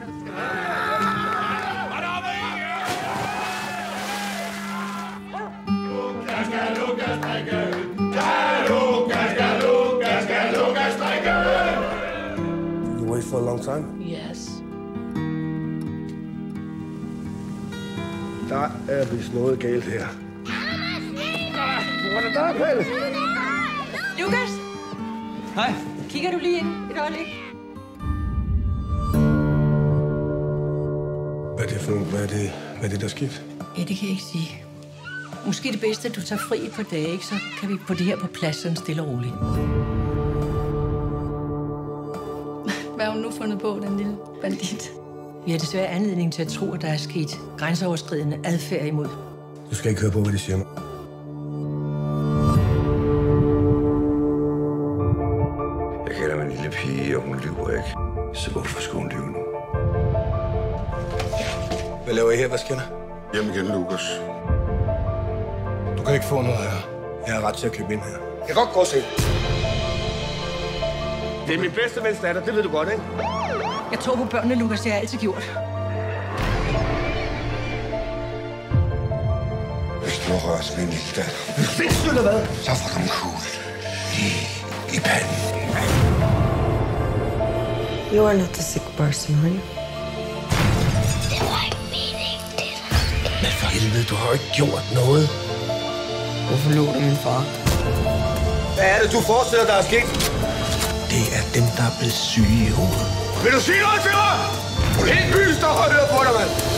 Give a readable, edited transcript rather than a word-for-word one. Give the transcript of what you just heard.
You wait for a long time? Yes. Der er vist noget galt her. Hvor er det der, Pelle? Lukas! Hej. Kigger du lige ind et øjeblik? Hvad er det for noget? Hvad er det, der er sket? Ja, det kan jeg ikke sige. Måske det bedste, at du tager fri et par dage, ikke? Så kan vi få det her på plads, sådan stille og roligt. Hvad har hun nu fundet på, den lille bandit? Vi har desværre anledning til at tro, at der er sket grænseoverskridende adfærd imod. Du skal ikke høre på, hvad de siger. Jeg kalder mig en lille pige, og hun lyver ikke. Så hvorfor skulle hun lyve nu? Hvad laver I her? Hvad sker der? Hjem igen, Lukas. Du kan ikke få noget her. Jeg har ret til at købe ind her. Jeg kan godt gå og se. Det er min bedste vens datter, det ved du godt, ikke? Jeg tror på børnene, Lukas. Det har jeg altid gjort. Hvis du rører min lille datter, Findes du eller hvad? så får du en kugle lige i panden. You are not a sick person, are you? Det var ikke meningen, det der. Men for helvede, du har jo ikke gjort noget. Hvorfor lå du min far? Hvad er det, du forestiller, der er sket? Det er dem, der er blevet syge i hovedet. Vil du sige noget til mig? Hele byen står og hører på dig, mand!